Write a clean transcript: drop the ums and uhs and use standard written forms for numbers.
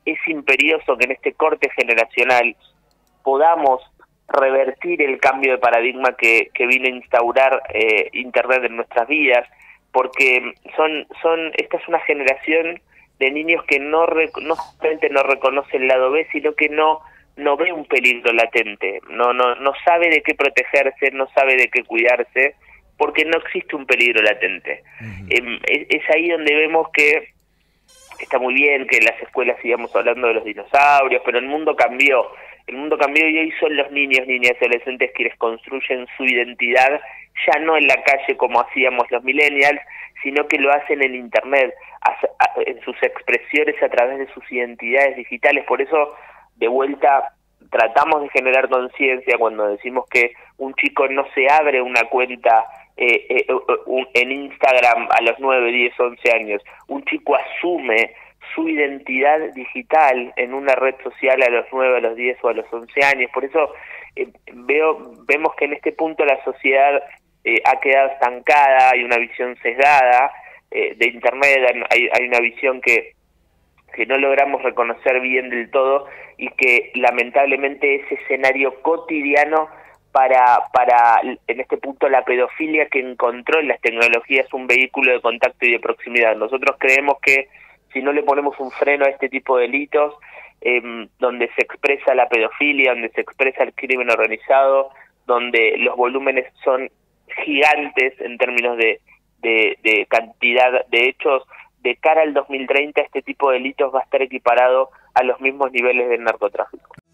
es imperioso que en este corte generacional podamos revertir el cambio de paradigma que vino a instaurar Internet en nuestras vidas, porque esta es una generación de niños que no solamente no reconoce el lado B, sino que no ve un peligro latente, no sabe de qué protegerse, no sabe de qué cuidarse, porque no existe un peligro latente. Es ahí donde vemos que está muy bien que en las escuelas sigamos hablando de los dinosaurios, pero el mundo cambió. El mundo cambió y hoy son los niños, niñas y adolescentes quienes construyen su identidad, ya no en la calle como hacíamos los millennials, sino que lo hacen en Internet, en sus expresiones a través de sus identidades digitales. Por eso, de vuelta, tratamos de generar conciencia cuando decimos que un chico no se abre una cuenta en Instagram a los 9, 10, 11 años. Un chico asume su identidad digital en una red social a los 9, a los 10 o a los 11 años. Por eso vemos que en este punto la sociedad ha quedado estancada, hay una visión sesgada de Internet, hay una visión que no logramos reconocer bien del todo y que lamentablemente ese escenario cotidiano para en este punto la pedofilia que encontró en las tecnologías un vehículo de contacto y de proximidad. Nosotros creemos que si no le ponemos un freno a este tipo de delitos, donde se expresa la pedofilia, donde se expresa el crimen organizado, donde los volúmenes son gigantes en términos de cantidad de hechos, de cara al 2030 este tipo de delitos va a estar equiparado a los mismos niveles del narcotráfico.